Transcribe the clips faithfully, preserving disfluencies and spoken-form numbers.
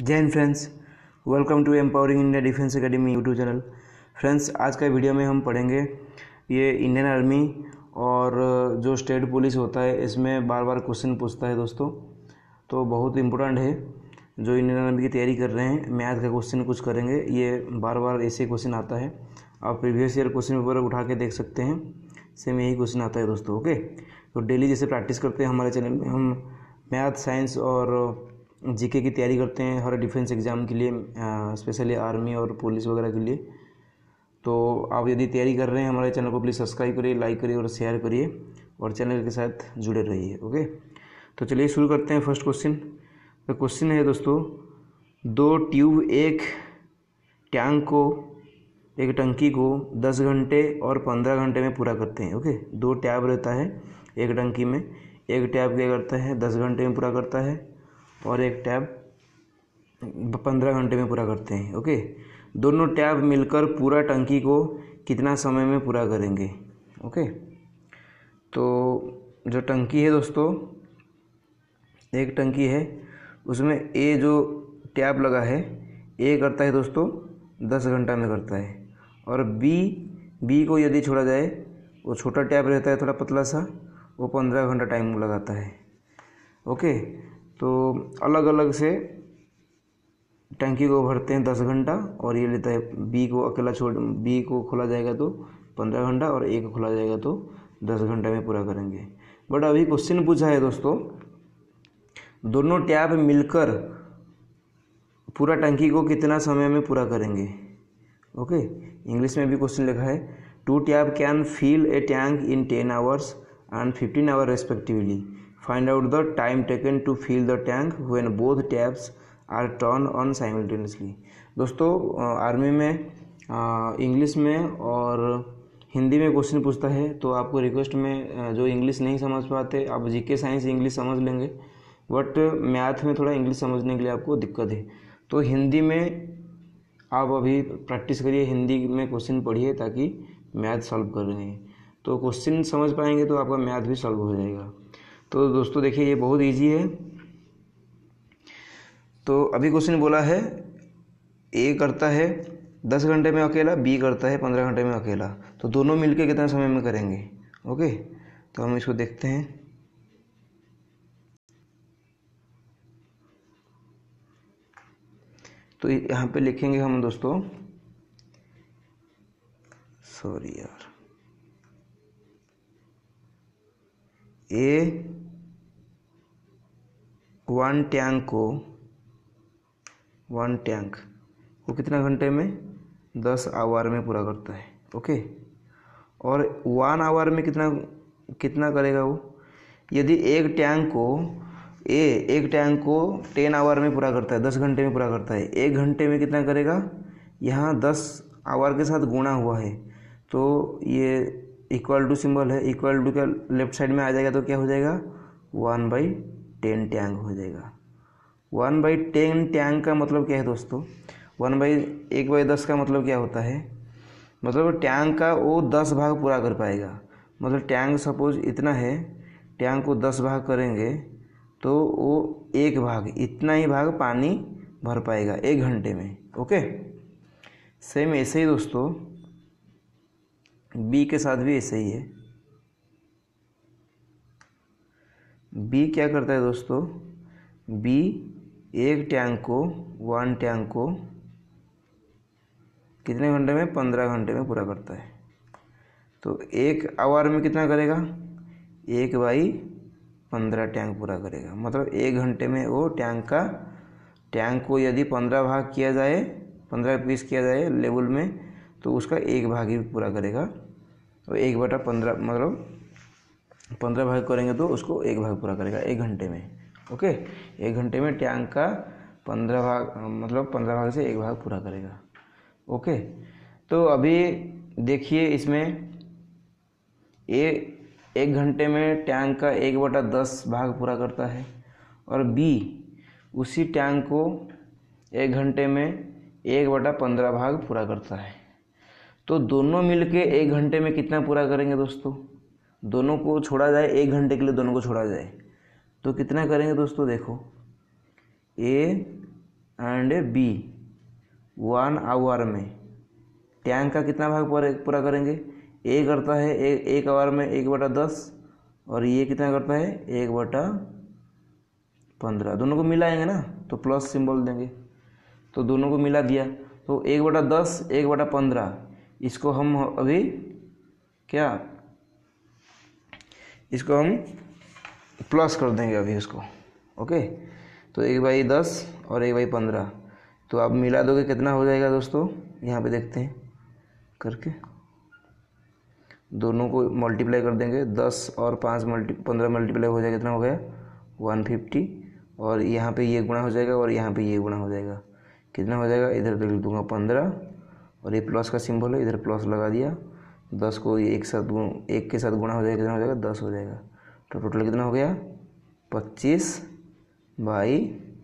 जय Hind friends, welcome to empowering India defence academy YouTube channel. Friends, आज का video में हम पढ़ेंगे ये इंडियन आर्मी और जो स्टेट पुलिस होता है इसमें बार बार क्वेश्चन पूछता है दोस्तों, तो बहुत इम्पोर्टेंट है। जो इंडियन आर्मी की तैयारी कर रहे हैं, मैथ का क्वेश्चन कुछ करेंगे, ये बार बार ऐसे क्वेश्चन आता है। आप प्रीवियस ईयर क्वेश्चन पेपर उठा के देख सकते हैं, सेम यही क्वेश्चन आता है दोस्तों। ओके, तो डेली जैसे प्रैक्टिस करते हैं हमारे चैनल में, हम मैथ, साइंस और जीके की तैयारी करते हैं हर डिफेंस एग्ज़ाम के लिए, स्पेशली आर्मी और पुलिस वगैरह के लिए। तो आप यदि तैयारी कर रहे हैं, हमारे चैनल को प्लीज़ सब्सक्राइब करिए, लाइक करिए और शेयर करिए और चैनल के साथ जुड़े रहिए। ओके, तो चलिए शुरू करते हैं फर्स्ट क्वेश्चन। तो क्वेश्चन है दोस्तों, दो ट्यूब एक टैंक को एक टंकी को दस घंटे और पंद्रह घंटे में पूरा करते हैं। ओके, दो टैब रहता है एक टंकी में, एक टैब क्या करता है दस घंटे में पूरा करता है और एक टैब पंद्रह घंटे में पूरा करते हैं। ओके, दोनों टैब मिलकर पूरा टंकी को कितना समय में पूरा करेंगे। ओके, तो जो टंकी है दोस्तों, एक टंकी है, उसमें ए जो टैब लगा है, ए करता है दोस्तों दस घंटा में करता है, और बी बी को यदि छोड़ा जाए, वो छोटा टैब रहता है थोड़ा पतला सा, वो पंद्रह घंटा टाइम लगाता है। ओके, तो अलग अलग से टंकी को भरते हैं दस घंटा, और ये लेता है बी को अकेला छोड़, बी को खोला जाएगा तो पंद्रह घंटा और ए को खोला जाएगा तो दस घंटा में पूरा करेंगे। बट अभी क्वेश्चन पूछा है दोस्तों, दोनों टैब मिलकर पूरा टंकी को कितना समय में पूरा करेंगे। ओके, इंग्लिश में भी क्वेश्चन लिखा है, two taps can fill a tank in ten hours and fifteen hour respectively. Find out the time taken to fill the tank when both taps are turned on simultaneously। दोस्तों, army में English में और हिंदी में question पूछता है, तो आपको request में जो इंग्लिश नहीं समझ पाते, आप जीके साइंस इंग्लिश समझ लेंगे, बट मैथ में थोड़ा इंग्लिश समझने के लिए आपको दिक्कत है, तो हिंदी में आप अभी प्रैक्टिस करिए, हिंदी में क्वेश्चन पढ़िए ताकि मैथ सॉल्व कर रहे हैं, तो क्वेश्चन समझ पाएंगे तो आपका मैथ भी सॉल्व हो जाएगा। तो दोस्तों देखिए, ये बहुत इजी है। तो अभी क्वेश्चन बोला है, ए करता है दस घंटे में अकेला, बी करता है पंद्रह घंटे में अकेला, तो दोनों मिलके कितना समय में करेंगे। ओके, तो हम इसको देखते हैं। तो यहाँ पे लिखेंगे हम दोस्तों, सॉरी यार, ए वन टैंक को वन टैंक को कितना घंटे में, दस आवर में पूरा करता है। ओके, और वन आवर में कितना कितना करेगा वो, यदि एक टैंक को ए एक टैंक को टेन आवर में पूरा करता है, दस घंटे में पूरा करता है, एक घंटे में कितना करेगा, यहाँ दस आवर के साथ गुणा हुआ है, तो ये इक्वल टू सिंबल है, इक्वल टू का लेफ्ट साइड में आ जाएगा, तो क्या हो जाएगा, वन बाई टेन टैंक हो जाएगा। वन बाई टेन टैंक का मतलब क्या है दोस्तों, वन बाई एक बाई दस का मतलब क्या होता है, मतलब टैंक का वो दस भाग पूरा कर पाएगा। मतलब टैंक सपोज इतना है, टैंक को दस भाग करेंगे तो वो एक भाग, इतना ही भाग पानी भर पाएगा एक घंटे में। ओके, सेम ऐसे ही दोस्तों बी के साथ भी ऐसे ही है। बी क्या करता है दोस्तों, बी एक टैंक को वन टैंक को कितने घंटे में, पंद्रह घंटे में पूरा करता है। तो एक आवर में कितना करेगा, एक बाई पंद्रह टैंक पूरा करेगा। मतलब एक घंटे में वो टैंक का टैंक को यदि पंद्रह भाग किया जाए, पंद्रह पीस किया जाए लेवल में, तो उसका एक भाग ही पूरा करेगा। तो एक बटा पंद्रह मतलब पंद्रह भाग करेंगे तो उसको एक भाग पूरा करेगा एक घंटे में। ओके, एक घंटे में टैंक का पंद्रह भाग मतलब पंद्रह भाग से एक भाग पूरा करेगा। ओके, तो अभी देखिए इसमें ए एक घंटे में टैंक का एक बटा दस भाग पूरा करता है, और बी उसी टैंक को एक घंटे में एक बटा पंद्रह भाग पूरा करता है। तो दोनों मिलके एक घंटे में कितना पूरा करेंगे दोस्तों, दोनों को छोड़ा जाए, एक घंटे के लिए दोनों को छोड़ा जाए तो कितना करेंगे दोस्तों। देखो, A and B one hour में टैंक का कितना भाग पूरा पूरा करेंगे। ए करता है ए, एक आवर में एक बटा दस और ये कितना करता है एक बटा पंद्रह। दोनों को मिलाएंगे ना तो प्लस सिंबल देंगे, तो दोनों को मिला दिया तो एक बटा दस एक बटा पंद्रह। इसको हम अभी क्या इसको हम प्लस कर देंगे अभी इसको। ओके, तो एक बाई दस और एक बाई पंद्रह, तो आप मिला दोगे कितना हो जाएगा दोस्तों। यहाँ पे देखते हैं करके, दोनों को मल्टीप्लाई कर देंगे। दस और पाँच मल्टी पंद्रह मल्टीप्लाई हो जाएगा, कितना हो गया वन फिफ्टी। और यहाँ पे ये गुणा हो जाएगा और यहाँ पे ये गुणा हो जाएगा, कितना हो जाएगा इधर लिख दूंगा पंद्रह और ये प्लस का सिंबल है, इधर प्लस लगा दिया। दस को ये एक साथ गुण एक के साथ गुणा हो जाएगा, कितना हो जाएगा दस हो जाएगा। तो टोटल कितना हो गया पच्चीस बाई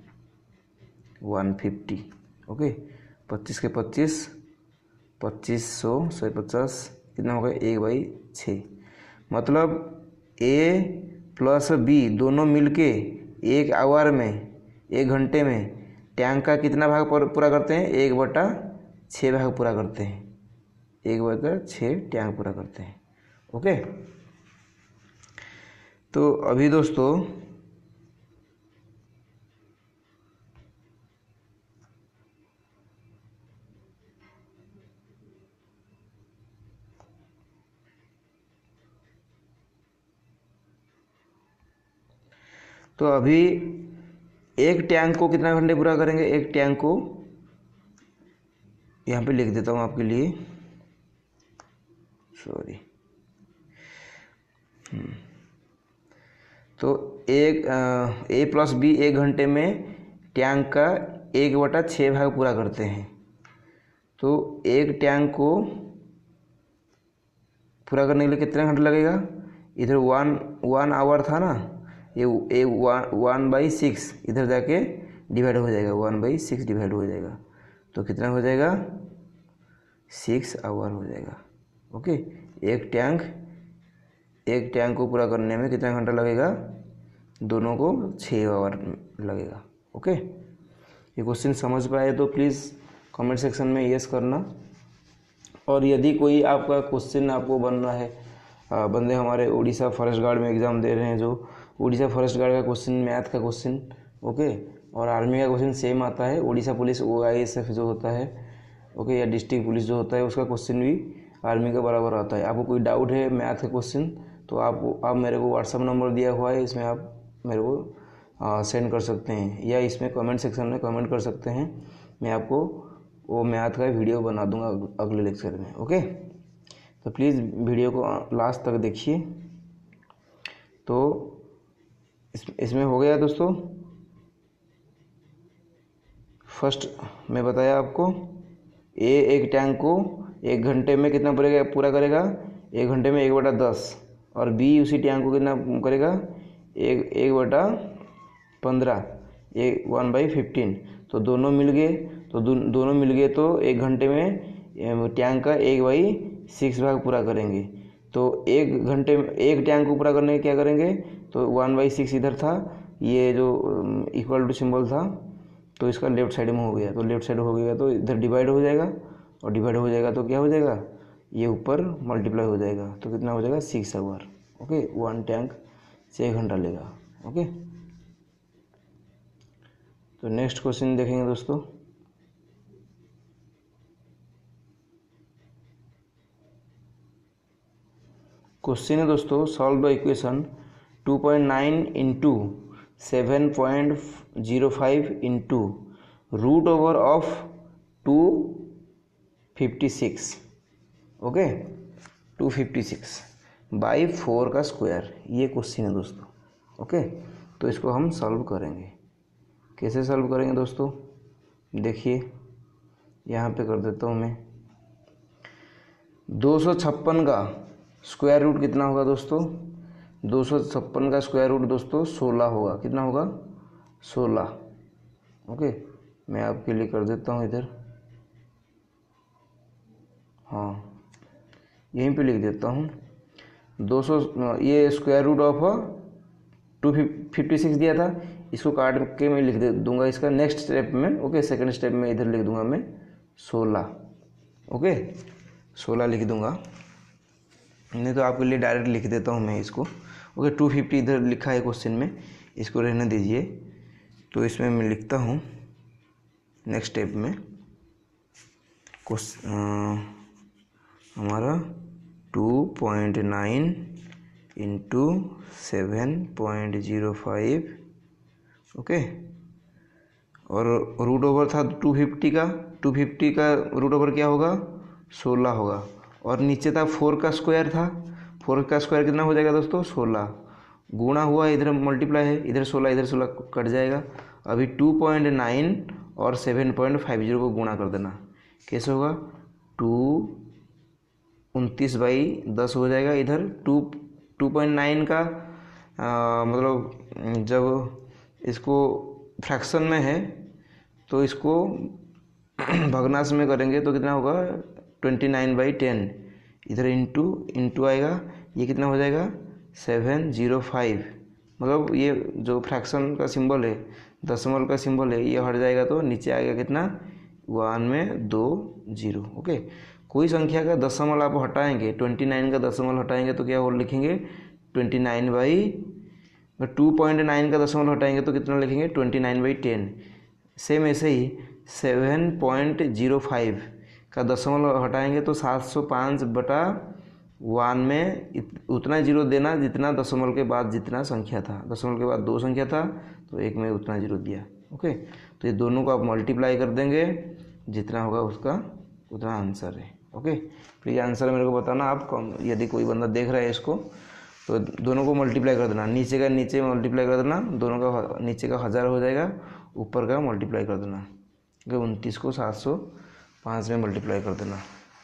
वन फिफ्टी। ओके, पच्चीस के पच्चीस पच्चीस सौ सौ पचास कितना हो गया एक बाई छः। मतलब ए प्लस बी दोनों मिलके एक आवर में एक घंटे में टैंक का कितना भाग पूरा करते हैं, एक बटा छः भाग पूरा करते हैं, एक बटा छः टैंक पूरा करते हैं। ओके, तो अभी दोस्तों तो अभी एक टैंक को कितना घंटे पूरा करेंगे। एक टैंक को यहाँ पे लिख देता हूँ आपके लिए, सॉरी। तो एक ए प्लस बी एक घंटे में टैंक का एक बटा छः भाग पूरा करते हैं। तो एक टैंक को पूरा करने के लिए कितना घंटा लगेगा। इधर वन वन आवर था ना, ये A one one by six इधर जाके डिवाइड हो जाएगा, वन बाई सिक्स डिवाइड हो जाएगा, तो कितना हो जाएगा सिक्स आवर हो जाएगा। ओके, एक टैंक एक टैंक को पूरा करने में कितना घंटा लगेगा, दोनों को छः आवर लगेगा। ओके, ये क्वेश्चन समझ पाए तो प्लीज़ कमेंट सेक्शन में यस करना। और यदि कोई आपका क्वेश्चन आपको बनना है, बंदे हमारे उड़ीसा फॉरेस्ट गार्ड में एग्ज़ाम दे रहे हैं, जो उड़ीसा फॉरेस्ट गार्ड का क्वेश्चन मैथ का क्वेश्चन, ओके, और आर्मी का क्वेश्चन सेम आता है। Orissa police O I S F जो होता है, ओके, या डिस्ट्रिक्ट पुलिस जो होता है, उसका क्वेश्चन भी आर्मी का बराबर आता है। आपको कोई डाउट है मैथ का क्वेश्चन तो आप आप मेरे को व्हाट्सअप नंबर दिया हुआ है, इसमें आप मेरे को सेंड कर सकते हैं, या इसमें कमेंट सेक्शन में कमेंट कर सकते हैं। मैं आपको वो मैथ का वीडियो बना दूंगा अगले लेक्चर में। ओके, तो प्लीज़ वीडियो को लास्ट तक देखिए। तो इस इसमें हो गया दोस्तों। फर्स्ट मैं बताया आपको, ए एक टैंक को एक घंटे में कितना पूरा पूरा करेगा, एक घंटे में एक बटा दस, और बी उसी टैंक को कितना करेगा एक एक बटा पंद्रह, एक वन बाई फिफ्टीन। तो दोनों मिल गए तो दो, दोनों मिल गए तो एक घंटे में टैंक का एक बाई सिक्स भाग पूरा करेंगे। तो एक घंटे में एक टैंक को पूरा करने के क्या करेंगे, तो वन बाई सिक्स इधर था, ये जो इक्वल टू सिंबल था, तो इसका लेफ्ट साइड में हो गया, तो लेफ्ट साइड हो गया तो इधर डिवाइड हो जाएगा, और डिवाइड हो जाएगा तो क्या हो जाएगा, ये ऊपर मल्टीप्लाई हो जाएगा, तो कितना हो जाएगा six hour. Okay, one tank छः घंटा लेगा। ओके, तो नेक्स्ट क्वेश्चन देखेंगे दोस्तों। क्वेश्चन है दोस्तों, solve the equation two point nine into seven point zero five into root over of two fifty six. Okay, two fifty six by four का square, ये क्वेश्चन है दोस्तों। ओके, तो इसको हम सॉल्व करेंगे। कैसे सॉल्व करेंगे दोस्तों, देखिए यहाँ पे कर देता हूँ मैं। दो सौ छप्पन का स्क्वायर रूट कितना होगा दोस्तों, दो सौ छप्पन का स्क्वायर रूट दोस्तों सोलह होगा। कितना होगा, सोलह। ओके, मैं आपके लिए कर देता हूँ इधर, हाँ यहीं पे लिख देता हूँ। दो सौ ये square root of two fifty six दिया था, इसको काट के मैं लिख दे दूंगा इसका नेक्स्ट स्टेप में। ओके, सेकंड स्टेप में इधर लिख दूंगा मैं सोलह। ओके, सोलह लिख दूंगा, नहीं तो आपके लिए डायरेक्ट लिख देता हूँ मैं इसको। ओके, टू फिफ्टी इधर लिखा है क्वेश्चन में, इसको रहने दीजिए। तो इसमें मैं लिखता हूँ नेक्स्ट स्टेप में क्वेश्चन हमारा two point nine into seven point zero five. Okay, और रूट ओवर था टू फिफ्टी का, टू फिफ्टी का रूट ओवर क्या होगा, सोलह होगा। और नीचे था फोर का स्क्वायर था, फोर का स्क्वायर कितना हो जाएगा दोस्तों, सोलह। गुणा हुआ, इधर मल्टीप्लाई है, इधर सोलह इधर सोलह कट जाएगा। अभी टू पॉइंट नाइन और सेवन पॉइंट फाइव जीरो को गुणा कर देना। कैसे होगा, टू उनतीस बाई दस हो जाएगा। इधर टू टू पॉइंट नाइन का आ, मतलब जब इसको फ्रैक्शन में है तो इसको भग्नांश में करेंगे तो कितना होगा, ट्वेंटी नाइन बाई टेन। इधर इंटू इंटू आएगा, ये कितना हो जाएगा, सेवन जीरो फाइव। मतलब ये जो फ्रैक्शन का सिंबल है, दशमलव का सिंबल है, ये हट जाएगा तो नीचे आएगा कितना, वन में दो जीरो। ओके, कोई संख्या का दशमलव आप हटाएंगे, ट्वेंटी नाइन का दशमलव हटाएंगे तो क्या और लिखेंगे, twenty nine by, two point nine का दशमलव हटाएंगे तो कितना लिखेंगे, twenty nine by ten. Same ऐसे ही सेवन पॉइंट जीरो फाइव का दशमलव हटाएंगे तो सात सौ पाँच बटा वन में उतना जीरो देना जितना दशमलव के बाद जितना संख्या था। दशमलव के बाद दो संख्या था तो एक में उतना जीरो दिया। ओके, तो ये दोनों को आप मल्टीप्लाई कर देंगे, जितना होगा उसका उतना आंसर है। ओके, प्लीज़ आंसर मेरे को बताना आप, यदि कोई बंदा देख रहा है इसको तो दोनों को मल्टीप्लाई कर देना, नीचे का नीचे मल्टीप्लाई कर देना, दोनों का नीचे का हज़ार हो जाएगा, ऊपर का मल्टीप्लाई कर देना। उनतीस को सात सौ पाँच में मल्टीप्लाई कर देना।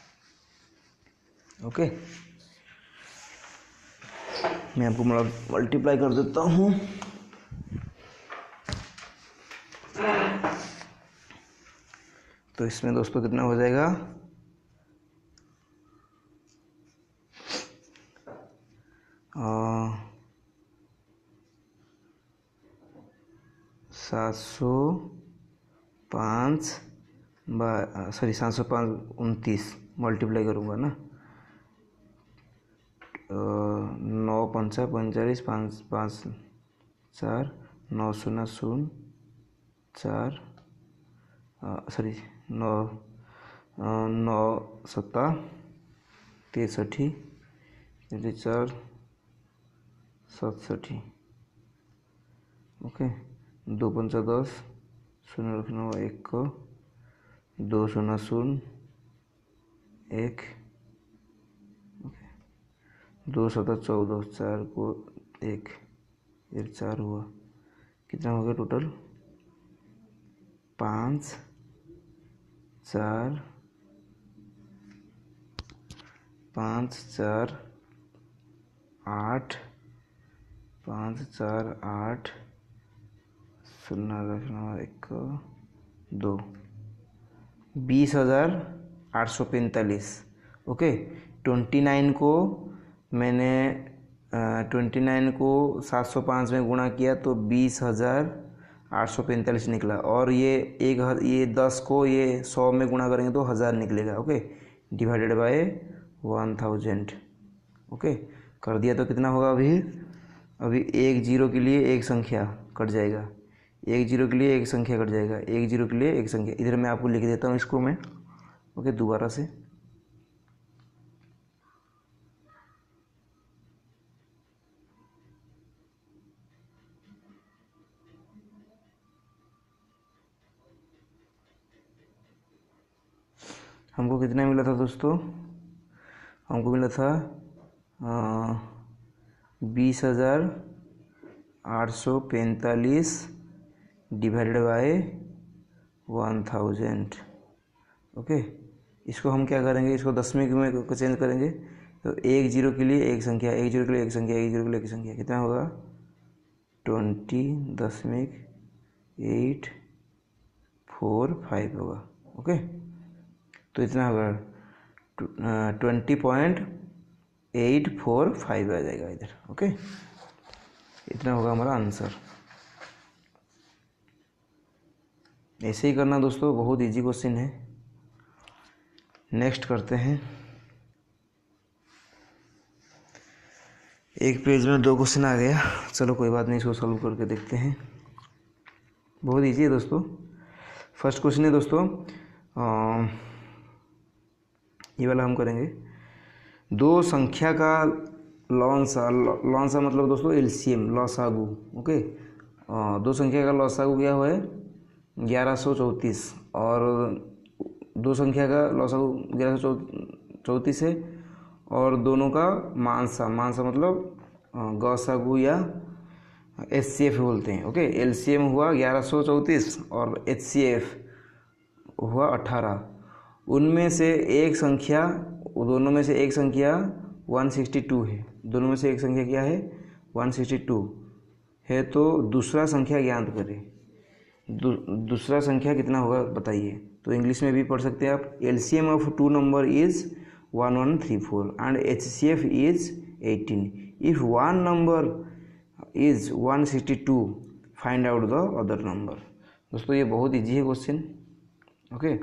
ओके, मैं आपको मल्टीप्लाई कर देता हूँ। तो इसमें दोस्तों कितना हो जाएगा, सात सौ पाँच बा सॉरी सात सौ पाँच उनतीस मल्टीप्लाई करूँगा ना, नौ पंचा पैंतालीस, पाँच पाँच चार, नौ शून्य शून्य चार, सॉरी नौ नौ सत्ता तिरसठी, चार सतसठी। ओके, दो पंचा दस, शून्य रखना एक को, दो शून्य शून्य एक, ओके, दो सत्ता चौदह, चार को एक, एक चार हुआ, कितना हो गया टोटल, पाँच चार पाँच चार आठ, पाँच चार आठ, शून्य रखना एक दो, बीस हजार आठ सौ पैंतालीस। ओके, ट्वेंटी नाइन को मैंने ट्वेंटी नाइन को सात सौ पाँच में गुणा किया तो बीस हजार आठ सौ पैंतालीस निकला। और ये एक ये दस को ये सौ में गुणा करेंगे तो हज़ार निकलेगा। Okay, divided by one thousand. Okay, कर दिया तो कितना होगा, अभी अभी एक जीरो के लिए एक संख्या कट जाएगा, एक जीरो के लिए एक संख्या कट जाएगा, एक जीरो के लिए एक संख्या। इधर मैं आपको लिख देता हूँ इसको मैं। ओके, दोबारा से हमको कितना मिला था दोस्तों, हमको मिला था बीस हजार आठ सौ पैंतालीस divided by one thousand. Okay, इसको हम क्या करेंगे, इसको दसवीं में को चेंज करेंगे तो एक जीरो के लिए एक संख्या, एक जीरो के लिए एक संख्या, एक जीरो के लिए एक संख्या, कितना होगा, ट्वेंटी दशमिक एट फोर फाइव होगा। ओके, तो इतना होगा twenty point eight four five आ जाएगा इधर। ओके, इतना होगा हमारा आंसर। ऐसे ही करना दोस्तों, बहुत इजी क्वेश्चन है। नेक्स्ट करते हैं। एक पेज में दो क्वेश्चन आ गया, चलो कोई बात नहीं, इसको सॉल्व करके देखते हैं। बहुत इजी है दोस्तों। फर्स्ट क्वेश्चन है दोस्तों, आ, ये वाला हम करेंगे। दो संख्या का लॉन्सा, लॉन्सा मतलब दोस्तों एलसीएम, लॉसागु। ओके, आ, दो संख्या का लॉसागु क्या हुआ है ग्यारह सौ चौंतीस, और दो संख्या का लॉसागु ग्यारह सौ चौंतीस है, और दोनों का मानसा, मानसा मतलब गौसागु या एच सी एफ बोलते हैं। ओके, एल सी एम हुआ ग्यारह सौ चौंतीस और एच सी एफ हुआ अठारह। उनमें से एक संख्या, दोनों में से एक संख्या एक सौ बासठ है। दोनों में से एक संख्या क्या है एक सौ बासठ है, तो दूसरा संख्या ज्ञात करें। दू, दूसरा संख्या कितना होगा बताइए। तो इंग्लिश में भी पढ़ सकते हैं आप। L C M of two number is one one three four and H C F is eighteen. If one number is one sixty two find out the other number. दोस्तों ये बहुत इजी है क्वेश्चन। ओके,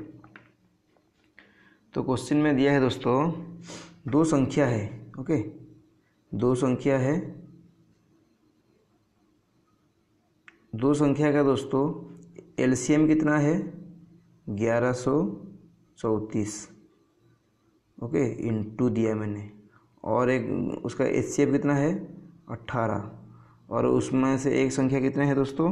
तो question में दिया है दोस्तों, दो संख्या है। ओके, दो संख्या है, दो संख्या का दोस्तों एलसीएम कितना है ग्यारह सौ चौंतीस। ओके, इंटू दिया मैंने, और एक उसका एचसीएफ कितना है अट्ठारह, और उसमें से एक संख्या कितने है दोस्तों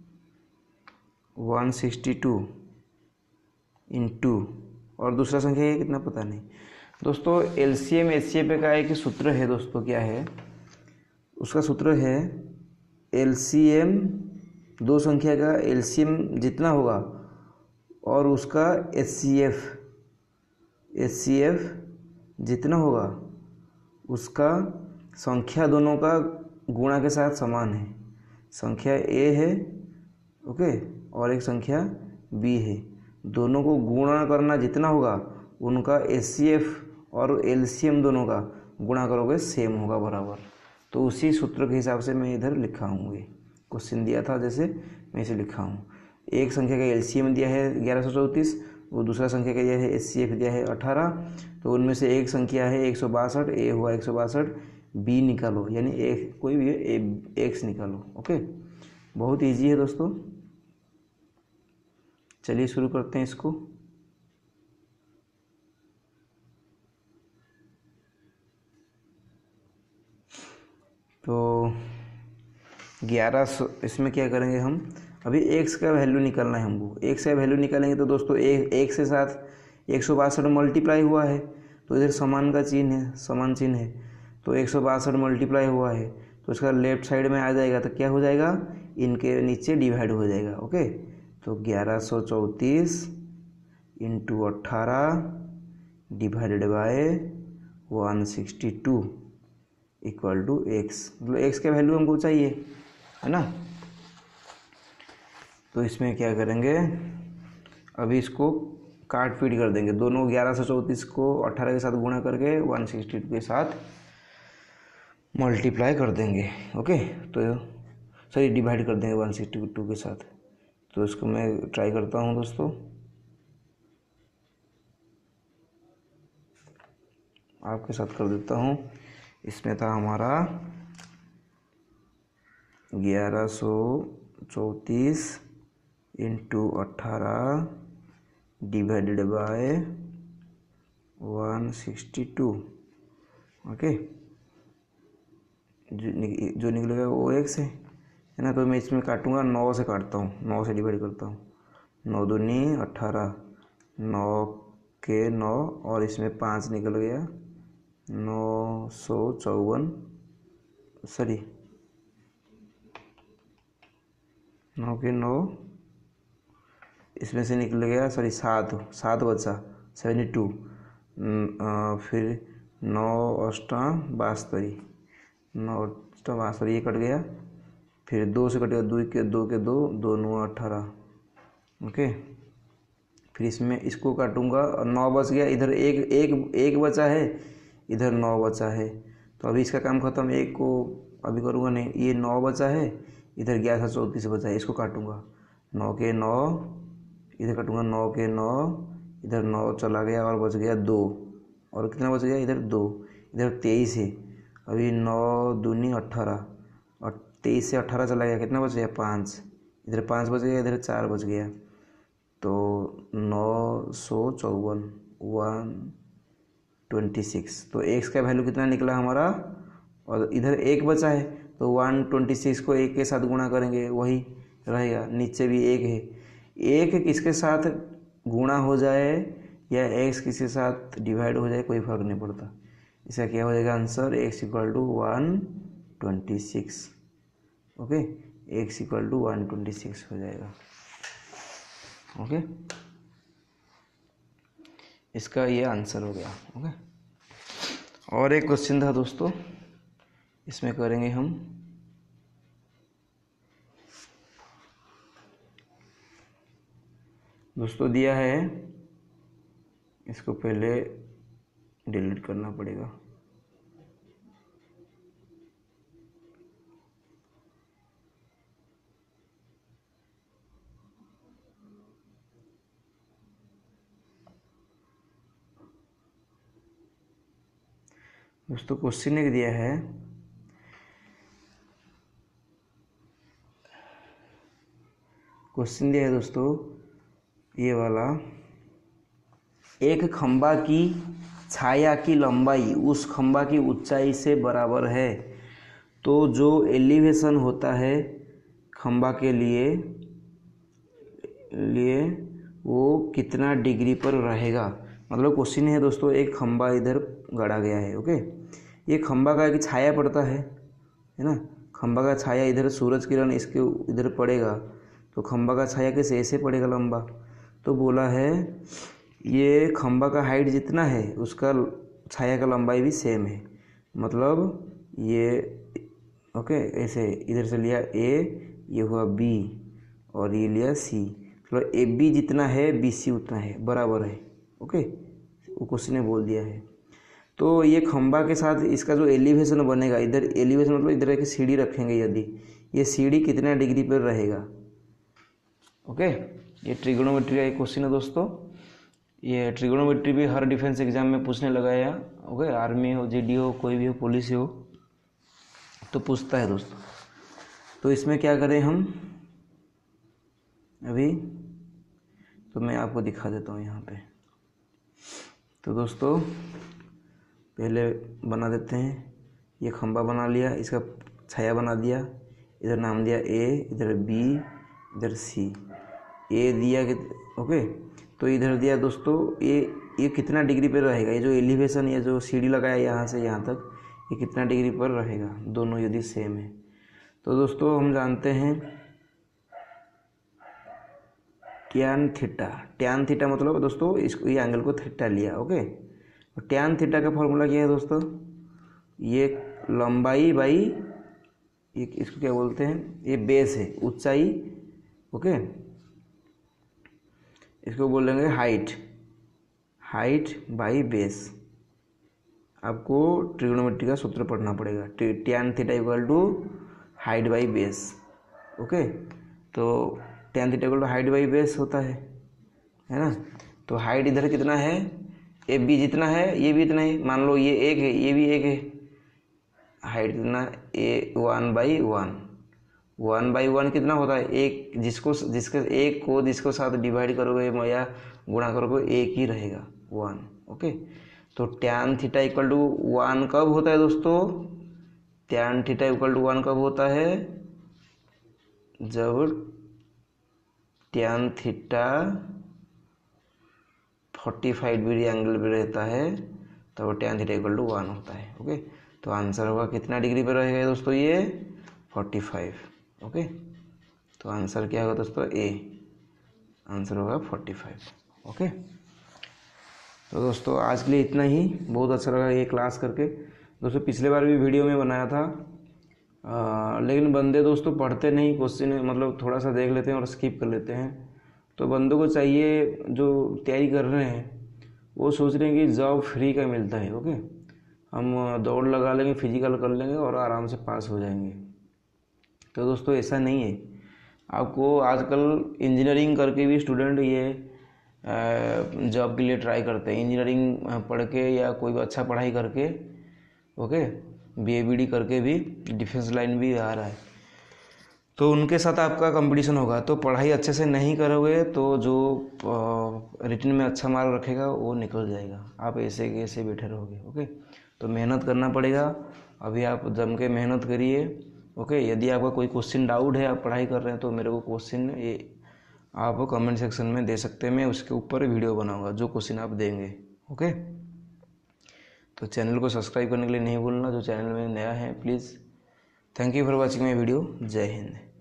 वन सिक्सटी टू इंटू, और दूसरा संख्या है कितना पता नहीं। दोस्तों एलसीएम एचसीएफ का एक सूत्र है दोस्तों, क्या है उसका सूत्र है एलसीएम, दो संख्या का एलसीएम जितना होगा और उसका एचसीएफ, एचसीएफ जितना होगा उसका संख्या दोनों का गुणा के साथ समान है। संख्या ए है ओके, और एक संख्या बी है, दोनों को गुणा करना जितना होगा उनका एचसीएफ और एलसीएम दोनों का गुणा करोगे सेम होगा बराबर। तो उसी सूत्र के हिसाब से मैं इधर लिखा हूँ, ये क्वेश्चन दिया था जैसे मैं इसे लिखा हूँ। एक संख्या का एलसीएम दिया है ग्यारह सौ चौंतीस, वो दूसरा संख्या का दिया है एचसीएफ दिया है अठारह, तो उनमें से एक संख्या है एक सौ बासठ, ए हुआ एक सौ बासठ, बी निकालो यानी एक कोई भी एक्स निकालो। ओके, बहुत इजी है दोस्तों। चलिए शुरू करते हैं इसको। तो ग्यारह सौ, इसमें क्या करेंगे हम, अभी एक्स का वैल्यू निकालना है हमको। एक्स का वैल्यू निकालेंगे तो दोस्तों एक एक से साथ एक सौ बासठ मल्टीप्लाई हुआ है, तो इधर समान का चिन्ह है, समान चिन्ह है, तो एक सौ बासठ मल्टीप्लाई हुआ है तो इसका लेफ्ट साइड में आ जाएगा, तो क्या हो जाएगा इनके नीचे डिवाइड हो जाएगा। ओके, तो ग्यारह सौ चौंतीस इंटू अट्ठारह divided by one sixty two equal to x, मतलब एक्स का वैल्यू हमको चाहिए है ना। तो इसमें क्या करेंगे, अभी इसको काट पीट कर देंगे, दोनों ग्यारह सौ चौंतीस को अट्ठारह के साथ गुणा करके वन सिक्सटी टू के साथ मल्टीप्लाई कर देंगे। ओके, तो सॉरी डिवाइड कर देंगे वन सिक्सटी टू के साथ। तो इसको मैं ट्राई करता हूँ दोस्तों, आपके साथ कर देता हूँ। इसमें था हमारा ग्यारह सौ चौंतीस इंटू अट्ठारह divided by one sixty two. Okay, जो जो निकलेगा वो एक्स है है ना। तो मैं इसमें काटूंगा, नौ से काटता हूँ, नौ से डिवाइड करता हूँ, नौ दूनी अट्ठारह, नौ के नौ और इसमें पाँच निकल गया, नौ सौ चौवन, सॉरी नौ के नौ, इसमें से निकल गया सॉरी सात, सात बचा सेवेंटी टू, फिर नौ अष्टा बास्तरी, नौ अष्टा बास्तरी ये कट गया, फिर दो से कटेगा, दो के दो के दो, दो नौ अठारह। ओके, फिर इसमें इसको काटूंगा और नौ बच गया, इधर एक एक एक बचा है, इधर नौ बचा है, तो अभी इसका काम खत्म। एक को अभी करूँगा नहीं, ये नौ बचा है, इधर ग्यारह सौ चौंतीस बचा है, इसको काटूंगा, नौ के नौ, इधर कटूंगा नौ के नौ, इधर नौ चला गया और बच गया दो, और कितना बच गया इधर दो, इधर तेईस है, अभी नौ दूनी अट्ठारह, और तेईस से अट्ठारह चला गया, कितना बच गया पाँच, इधर पाँच बच गया, इधर चार बच गया, तो नौ सौ चौवन वन ट्वेंटी सिक्स। तो एक्स का वैल्यू कितना निकला हमारा, और इधर एक बचा है तो वन ट्वेंटी सिक्स को एक के साथ गुणा करेंगे वही रहेगा, नीचे भी एक है, एक किसके साथ गुणा हो जाए या एक्स किसके साथ डिवाइड हो जाए कोई फर्क नहीं पड़ता, इसका क्या हो जाएगा answer, x equal to one twenty six. Okay, x equal to one twenty six हो जाएगा। ओके, इसका ये आंसर हो गया। ओके, और एक क्वेश्चन था दोस्तों, इसमें करेंगे हम दोस्तों, दिया है, इसको पहले डिलीट करना पड़ेगा। दोस्तों क्वेश्चन एक दिया है, क्वेश्चन दिया है दोस्तों ये वाला, एक खंबा की छाया की लंबाई उस खंबा की ऊंचाई से बराबर है, तो जो एलिवेशन होता है खंबा के लिए लिए वो कितना डिग्री पर रहेगा। मतलब क्वेश्चन है दोस्तों, एक खंबा इधर गड़ा गया है। ओके, ये खंबा का एक छाया पड़ता है है ना, खंबा का छाया इधर सूरज किरण इसके इधर पड़ेगा, तो खंबा का छाया कैसे ऐसे पड़ेगा लंबा, तो बोला है ये खंबा का हाइट जितना है उसका छाया का लंबाई भी सेम है। मतलब ये ओके ऐसे इधर से लिया ए, ये हुआ बी, और ये लिया सी, मतलब ए बी जितना है बी सी उतना है, बराबर है। ओके, वो क्वेश्चन ने बोल दिया है। तो ये खंबा के साथ इसका जो एलिवेशन बनेगा, इधर एलिवेशन मतलब इधर एक सीढ़ी रखेंगे, यदि ये सीढ़ी कितना डिग्री पर रहेगा। ओके, ये ट्रिगोनोमेट्री का एक क्वेश्चन है दोस्तों। ये ट्रिगोनोमेट्री भी हर डिफेंस एग्जाम में पूछने लगा है। ओके, आर्मी हो, जीडी हो, कोई भी हो, पुलिस हो, तो पूछता है दोस्तों। तो इसमें क्या करें हम अभी, तो मैं आपको दिखा देता हूँ यहाँ पे। तो दोस्तों पहले बना देते हैं, ये खंबा बना लिया, इसका छाया बना दिया, इधर नाम दिया ए, इधर बी, इधर सी, ए दिया कि ओके, तो इधर दिया दोस्तों ये ये कितना डिग्री पर रहेगा, ये जो एलिवेशन या जो सीढ़ी लगाया यहाँ से यहाँ तक, ये कितना डिग्री पर रहेगा, दोनों यदि सेम है। तो दोस्तों हम जानते हैं ट्यान थीटा, ट्यान थीटा मतलब दोस्तों इसको ये एंगल को थीटा लिया। ओके, तो ट्यान थीटा का फॉर्मूला क्या है दोस्तों, ये लंबाई बाई ये इसको क्या बोलते हैं, ये बेस है, ऊंचाई। ओके, इसको बोलेंगे हाइट, हाइट बाई बेस। आपको ट्रिगोनोमेट्री का सूत्र पढ़ना पड़ेगा, tan theta equal to height by base. Okay, तो tan theta equal to height by base होता है है ना। तो हाइट इधर कितना है, ए बी जितना है ये भी इतना ही, मान लो ये एक है ये भी एक है, हाइट कितना a one by one, one by one कितना होता है एक, जिसको जिसके एक को जिसको साथ डिवाइड करोगे या गुणा करोगे एक ही रहेगा वन। ओके, तो tan theta equal to one कब होता है दोस्तों, tan theta equal to one कब होता है, जब tan theta forty five degree angle पे रहता है तब तो tan theta equal to one होता है। ओके, तो आंसर होगा कितना डिग्री पे रहेगा दोस्तों, ये फोर्टी फाइव। ओके, तो आंसर क्या होगा दोस्तों, ए, आंसर होगा फोर्टी फाइव। ओके, तो दोस्तों आज के लिए इतना ही, बहुत अच्छा लगा ये क्लास करके। दोस्तों पिछले बार भी वीडियो में बनाया था, आ, लेकिन बंदे दोस्तों पढ़ते नहीं क्वेश्चन, मतलब थोड़ा सा देख लेते हैं और स्किप कर लेते हैं। तो बंदों को चाहिए जो तैयारी कर रहे हैं वो सोच रहे हैं कि जॉब फ्री का मिलता है। ओके, हम दौड़ लगा लेंगे, फिजिकल कर लेंगे और आराम से पास हो जाएंगे। तो दोस्तों ऐसा नहीं है, आपको आजकल इंजीनियरिंग करके भी स्टूडेंट ये जॉब के लिए ट्राई करते हैं। इंजीनियरिंग पढ़ के या कोई अच्छा पढ़ाई करके, okay, B A B D करके भी डिफेंस लाइन भी आ रहा है, तो उनके साथ आपका कंपटीशन होगा। तो पढ़ाई अच्छे से नहीं करोगे तो जो रिटन में अच्छा मार्क रखेगा वो निकल जाएगा, आप ऐसे के ऐसे बैठे रहोगे। ओके, तो मेहनत करना पड़ेगा। अभी आप जम के मेहनत करिए। ओके, यदि आपका कोई क्वेश्चन डाउट है, आप पढ़ाई कर रहे हैं, तो मेरे को क्वेश्चन ये आप कमेंट सेक्शन में दे सकते हैं, मैं उसके ऊपर वीडियो बनाऊंगा जो क्वेश्चन आप देंगे। ओके, तो चैनल को सब्सक्राइब करने के लिए नहीं भूलना, जो चैनल में नया है please. Thank you for watching my video. जय हिंद।